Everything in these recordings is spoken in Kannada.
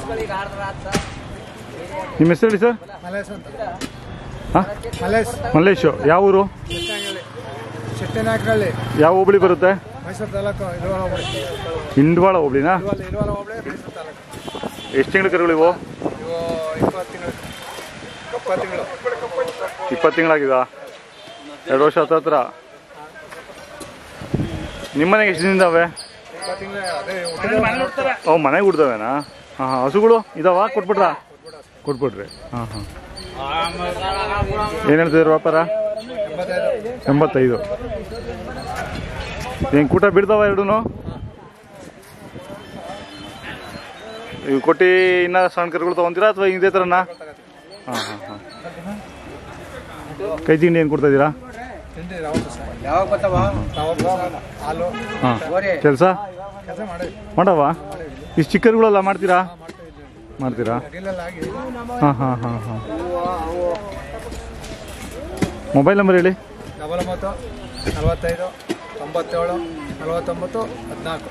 ನಿಮ್ಮ ಹೆಸರು ಹೇಳಿ ಸರ್? ಮಲೇಶ್ ಅಂತ. ಹಾಂ, ಮಲ್ಲೇಶು. ಯಾವ ಊರು? ಶೆಟ್ಟಿನಾಯಕನಹಳ್ಳಿ. ಯಾವ ಹೋಬಳಿ ಬರುತ್ತೆ? ಮೈಸೂರು ತಾಲೂಕು ಇರುವಾಲ ಹೋಬಳಿ. ಇಂಡ್ವಾಳ ಹೋಬಳಿನಾ? ಇರುವಾಲ ಹೋಬಳಿ ಮೈಸೂರು ತಾಲೂಕು. ಎಷ್ಟು ತಿಂಗಳು ಕರುಗಳು ಇವು? ಇವು 20 ತಿಂಗಳು. 20 ತಿಂಗಳಾಗಿದಾ? 2 ವರ್ಷ ಹತ್ರ. ನಿಮ್ಮ ಮನೆಗೆ ಎಷ್ಟು ದಿನ ಇದಾವೆ? 20 ತಿಂಗಳು. ಅದೇ ಅವು ಮನೆಗೆ ಹುಡ್ದವೇನಾ? ಹಾಂ ಹಾಂ. ಹಸುಗಳು ಇದಾವ? ಕೊಟ್ಬಿಟ್ರಾ? ಕೊಟ್ಬಿಟ್ರಿ. ಹಾಂ ಹಾಂ. ಏನು ಹೇಳ್ತಿದ್ರು ವ್ಯಾಪಾರ? 85. ಏನು ಕೂಟ ಬಿಡ್ತಾವ ಎರಡೂ? ಇವು ಕೊಟ್ಟು ಇನ್ನೂ ಸಣ್ಣ ಕರುಗಳು ತೊಗೊತೀರಾ ಅಥವಾ ಇದೇ ಥರನಾ? ಹಾಂ ಹಾಂ ಹಾಂ. ಕೈ ತಿಂಡಿ ಏನು ಕೊಡ್ತಾಯಿದ್ದೀರಾ? ಹಾಂ. ಕೆಲಸ ಮಾಡವ? ಇಷ್ಟು ಚಿಕ್ಕ ಕರುಗಳೆಲ್ಲ ಮಾಡ್ತೀರಾ? ಮಾಡ್ತೀರಾ? ಹಾಂ ಹಾಂ ಹಾಂ ಹಾಂ. ಮೊಬೈಲ್ ನಂಬರ್ ಹೇಳಿ. 99 45 97 49 14.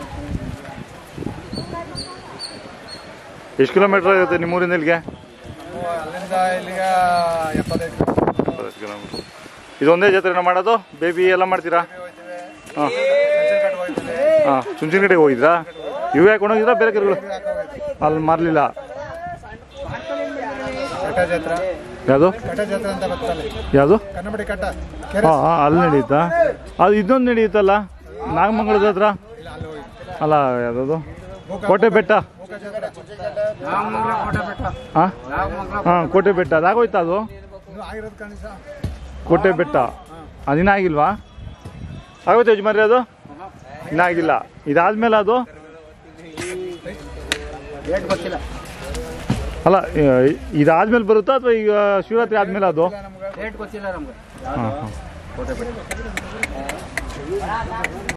ಎಷ್ಟು ಕಿಲೋಮೀಟ್ರ್ ಇರುತ್ತೆ ನಿಮ್ಮೂರಿಂದ ಇಲ್ಲಿಗೆ? ಅಲ್ಲಿಂದ ಇಲ್ಲಿಗೆ 75 ಕಿಲೋಮೀಟ್ರ್. ಇದೊಂದೇ ಜಾತ್ರೆನ ಮಾಡೋದು? ಬೇಬಿ ಎಲ್ಲ ಮಾಡ್ತೀರಾ? ಹಾಂ ಹಾಂ. ಚುಂಚನಕಟ್ಟೆಗೆ ಹೋಗಿದ್ರಾ? ಇವೇ ಹಾಕೊಂಡೋಗಿದ್ರಾ ಬೇರೆ ಕರುಗಳು? ಅಲ್ಲಿ ಮಾರಲಿಲ್ಲ. ಯಾವುದು ಯಾವುದು? ಹಾಂ ಹಾಂ. ಅಲ್ಲಿ ನಡೀತಾ? ಅದು ಇದೊಂದು ನಡೀತಲ್ಲ ನಾಗಮಂಗಲದ ಹತ್ರ? ಅಲ್ಲ, ಯಾವುದದು? ಕೋಟೆ ಬೆಟ್ಟ. ಹಾಂ ಹಾಂ, ಕೋಟೆ ಬೆಟ್ಟ. ಅದಾಗೋಯ್ತಾ ಅದು? ಕೋಟೆ ಬೆಟ್ಟ ಅದಿನ್ನ ಆಗಿಲ್ವಾ? ಆಗೋಯ್ತು ಯಜಮಾನ್ರಿ ಅದು? ಇನ್ನೂ ಆಗಿಲ್ಲ. ಇದಾದ್ಮೇಲೆ ಅದು? ಅಲ್ಲ, ಇದಾದ್ಮೇಲೆ ಬರುತ್ತಾ ಅಥವಾ ಈಗ ಶಿವರಾತ್ರಿ ಆದ್ಮೇಲೆ ಅದು? ಹಾಂ ಹಾಂ.